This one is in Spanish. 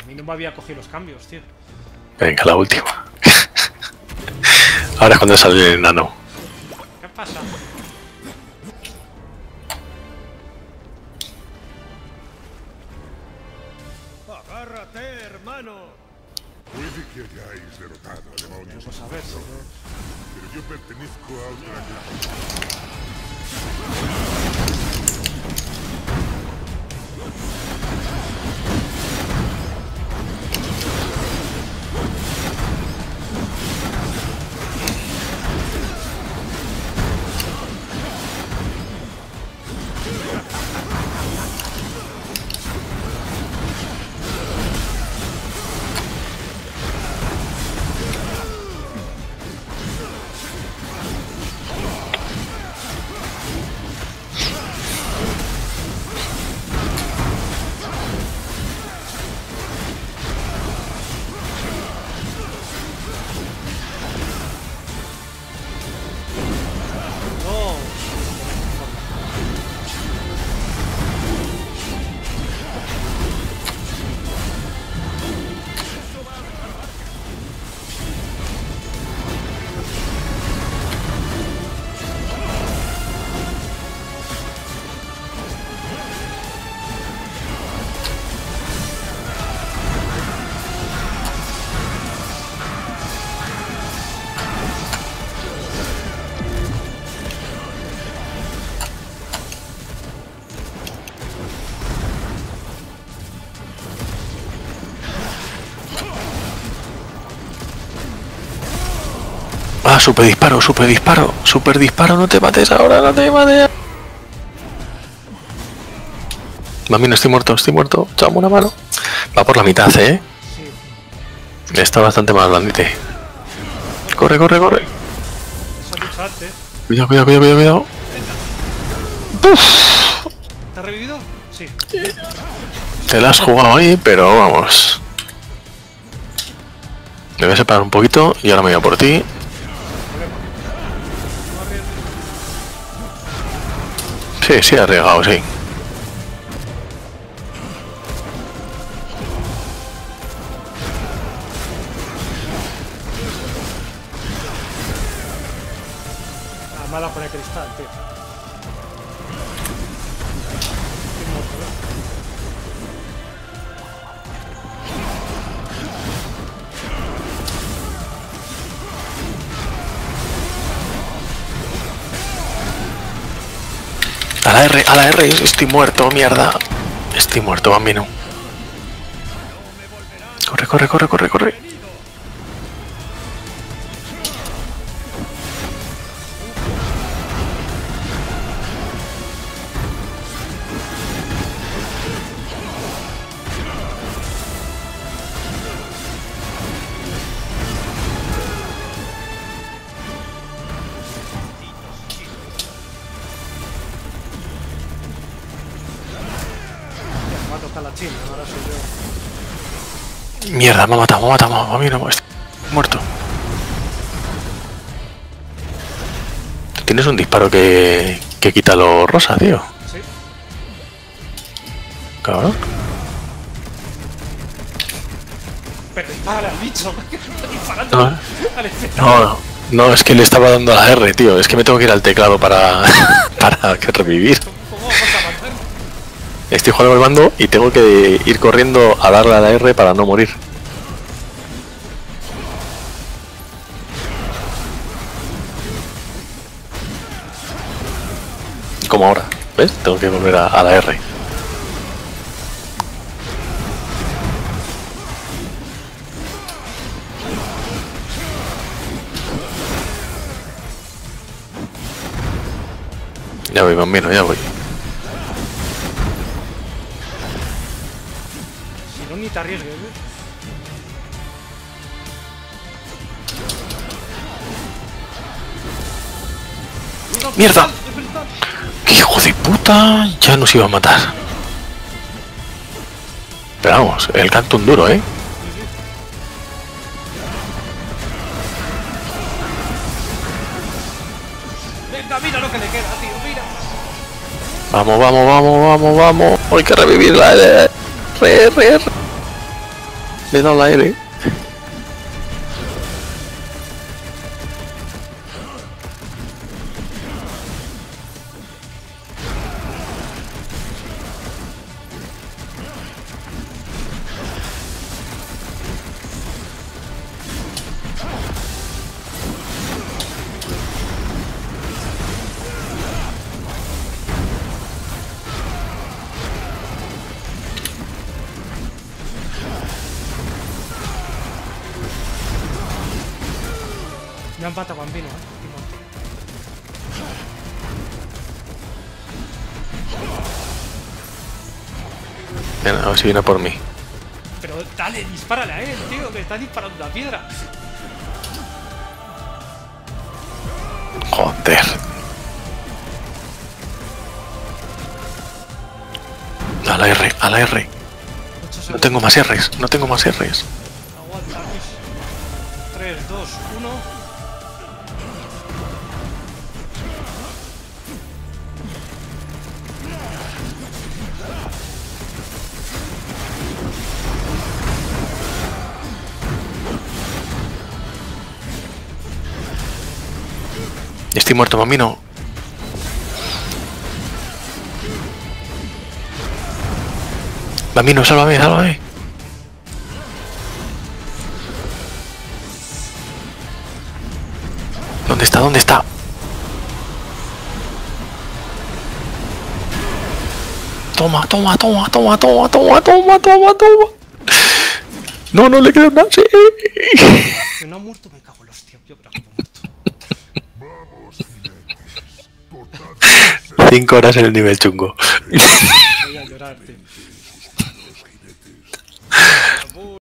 mí no me había cogido los cambios, tío. Venga, la última. Ahora es cuando sale el enano. ¿Qué pasa? ¡Agárrate, hermano! Puede que hayáis derrotado a demonios, Pues a ver, pero yo pertenezco a otra clase. Ah, super disparo, super disparo, super disparo, no te mates ahora, no te mates. Mami, no estoy muerto, echame una mano. Va por la mitad, ¿eh? Sí. Está bastante más blandite. Corre, corre, corre. Eso he dicho antes. Cuidado, cuidado, cuidado, cuidado. Uf, ¿Te ha revivido? Sí. te la has jugado ahí, pero vamos. Me voy a separar un poquito y ahora me voy a por ti. Sí, sí, arriesgado, sí. Ah, mala con el cristal, tío. A la R, estoy muerto, mierda. Estoy muerto, bambino. Corre, corre, corre, corre, corre. Va a tocar la china, ahora soy yo. Mierda, me ha matado, bambino. Estoy muerto. Tienes un disparo que quita lo rosa, tío. Sí. Cabrón. Pero dispara al bicho, que está disparando No, al espectador. no, es que le estaba dando a la R, tío. Es que me tengo que ir al teclado para, para revivir. ¿Cómo vamos a matar? Estoy jugando el mando y tengo que ir corriendo a darle a la R para no morir. Como ahora, ¿ves? Tengo que volver a la R. Ya voy, bambino, ya voy. Si no, ni te arriesgues, ¿eh? ¡Mierda! ¡Qué hijo de puta! Ya nos iba a matar. Pero vamos, el canto un duro, ¿eh? Venga, mira lo que le queda, tío, mira. Vamos, vamos, vamos, vamos, vamos. Hay que revivir la R. Le he dado la L. Me han matado Bambino, Venga, a ver si viene por mí. Pero dale, dispárale a él, tío, que está disparando la piedra. Joder. A la R, a la R. 8 segundos. No tengo más Rs, no tengo más Rs. Aguanta, Luis. 3, 2, 1. Estoy muerto, Bambino. Bambino, sálvame, sálvame. ¿Dónde está? ¿Dónde está? Toma, toma, toma, toma, toma, toma, toma, toma, toma. No, no le creo nada. Sí. Que no ha muerto, me cago en los tíos. Yo creo que no ha muerto. Vamos, jinetes. Cortad 5 horas en el nivel chungo.